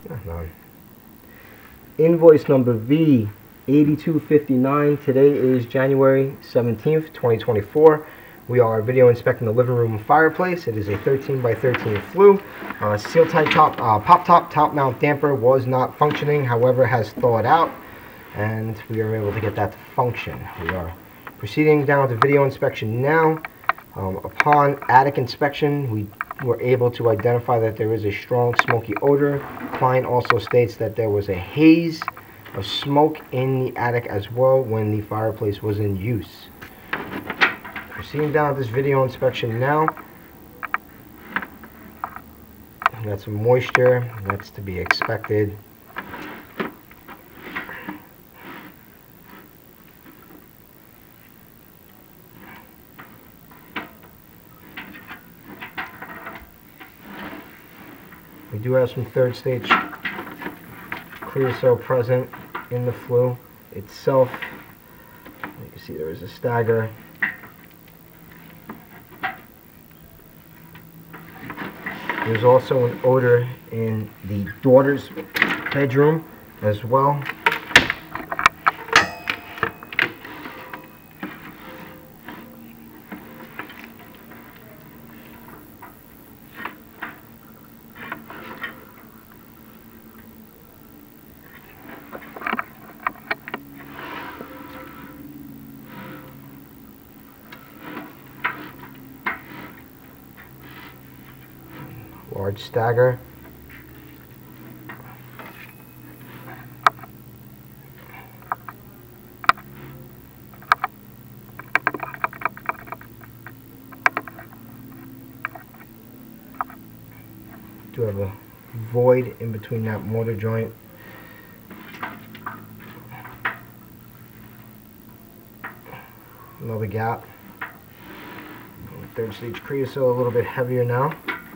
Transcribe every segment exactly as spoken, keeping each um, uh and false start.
None. Invoice number V eighty-two fifty-nine. Today is January seventeenth, twenty twenty-four. We are video inspecting the living room fireplace. It is a thirteen by thirteen flue. Uh, seal tight top, uh, pop top, top mount damper was not functioning, however, has thawed out, and we are able to get that to function. We are proceeding down to video inspection now. Um, upon attic inspection, we were able to identify that there is a strong smoky odor. Client also states that there was a haze of smoke in the attic as well when the fireplace was in use. Proceeding down this video inspection now. We got some moisture, that's to be expected. We do have some third stage creosote present in the flue itself. You can see there is a stagger. There's also an odor in the daughter's bedroom as well. Large stagger. Do have a void in between that mortar joint. Another gap. Third stage creosote, a little bit heavier now.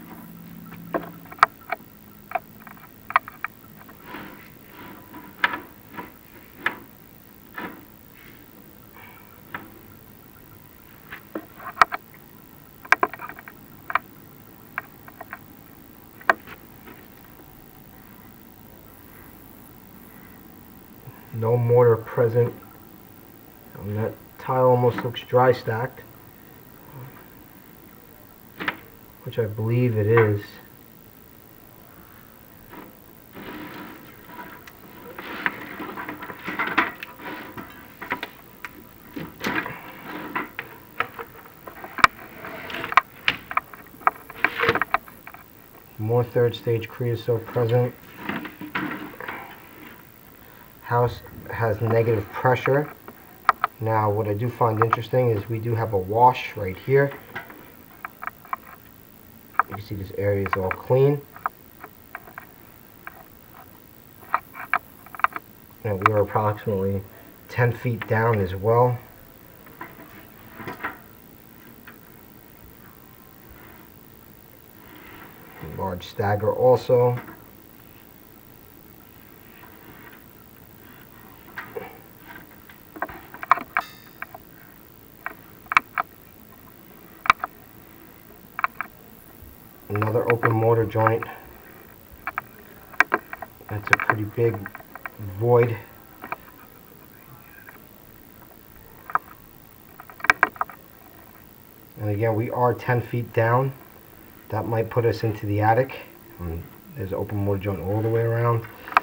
No mortar present. Um, that tile almost looks dry stacked, which I believe it is. More third stage creosote present. House has negative pressure. Now what I do find interesting is we do have a wash right here. You can see this area is all clean. And we are approximately ten feet down as well. Large stagger also. Another open mortar joint. That's a pretty big void. And again, we are ten feet down. That might put us into the attic. Um, there's an open mortar joint all the way around.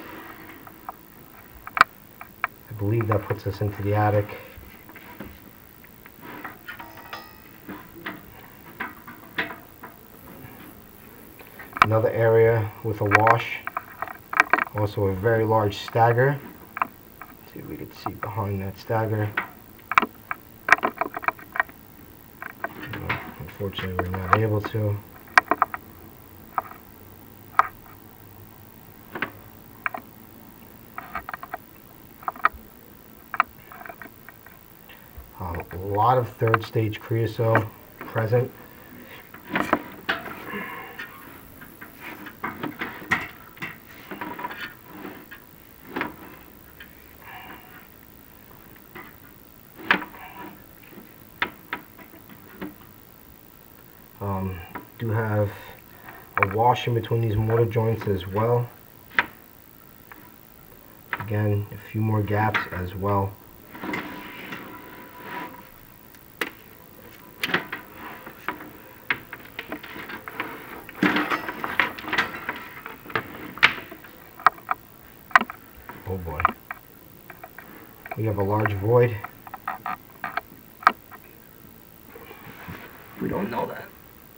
I believe that puts us into the attic. Another area with a wash. Also a very large stagger. Let's see if we can see behind that stagger. Unfortunately, we're not able to. Um, a lot of third stage creosote present. Um, do have a wash in between these mortar joints as well. Again, a few more gaps as well. Oh boy. We have a large void. We don't know that.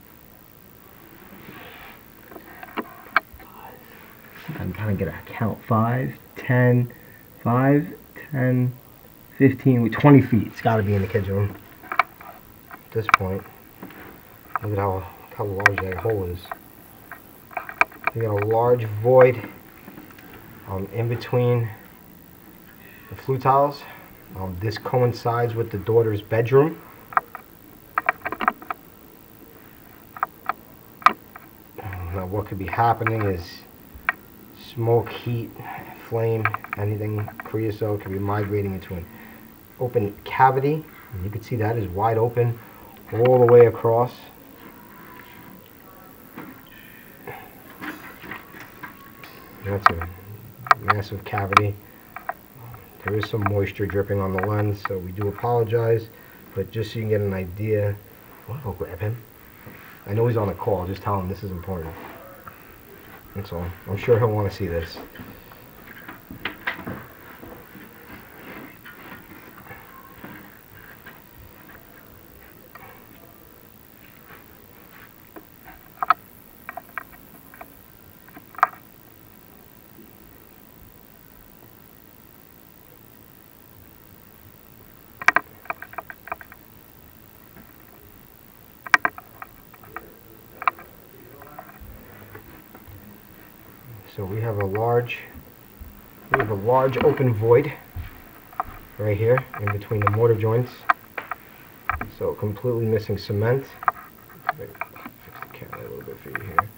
I can kind of get a count. five, ten, five, ten, fifteen, twenty feet. It's got to be in the kids' room. At this point, look at how, how large that hole is. We got a large void um, in between the flue tiles. Um, this coincides with the daughter's bedroom. Now what could be happening is smoke, heat, flame, anything creosote could be migrating into an open cavity. And you can see that is wide open all the way across. That's a massive cavity. There is some moisture dripping on the lens, so we do apologize, but just so you can get an idea. I'll go grab him. I know he's on a call, just tell him this is important. That's all. I'm sure he'll want to see this. So we have a large, we have a large open void right here in between the mortar joints. So completely missing cement. Fix the camera a little bit for you here.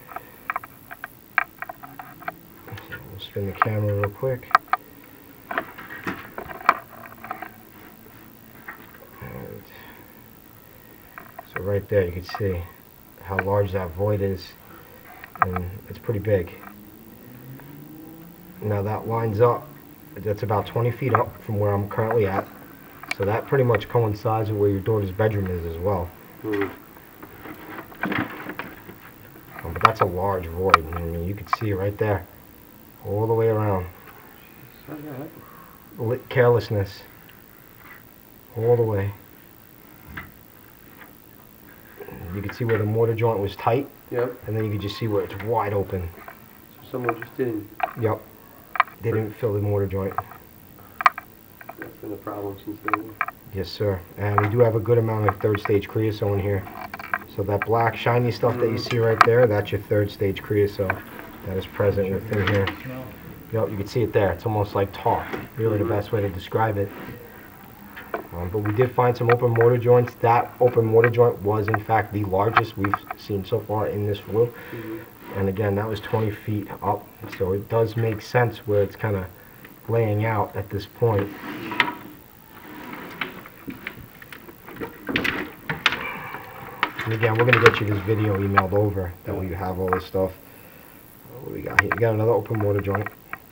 So we'll spin the camera real quick. And so right there you can see how large that void is, and it's pretty big. Now that lines up, that's about twenty feet up from where I'm currently at. So that pretty much coincides with where your daughter's bedroom is as well. Mm. Um, but that's a large void. I mean, you can see it right there, all the way around. Lit carelessness, all the way. You can see where the mortar joint was tight. Yep. And then you can just see where it's wide open. So someone just didn't. Yep. They didn't fill the mortar joint. That's been a problem since then. Yes, sir. And we do have a good amount of third stage creosote in here. So that black shiny stuff mm-hmm. that you see right there, that's your third stage creosote that is present within here. Yep, you can see it there. It's almost like tar. Really mm-hmm. the best way to describe it. Um, but we did find some open mortar joints. That open mortar joint was in fact the largest we've seen so far in this flue. Mm-hmm. And again, that was twenty feet up, so it does make sense where it's kind of laying out at this point. And again, we're going to get you this video emailed over, that way you have all this stuff. What do we got here? We got another open mortar joint.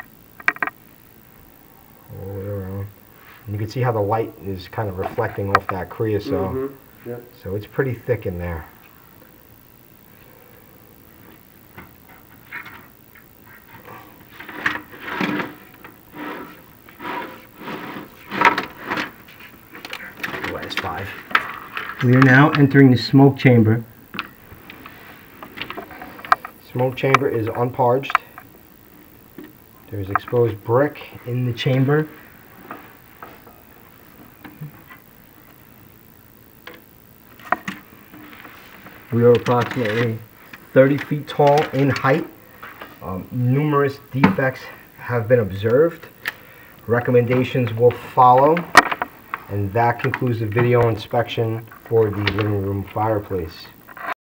All the way around. And you can see how the light is kind of reflecting off that creosote. Mm-hmm. Yep. So it's pretty thick in there. Five. We are now entering the smoke chamber. Smoke chamber is unparged. There's exposed brick in the chamber. We are approximately thirty feet tall in height. Um, numerous defects have been observed. Recommendations will follow. And that concludes the video inspection for the living room fireplace.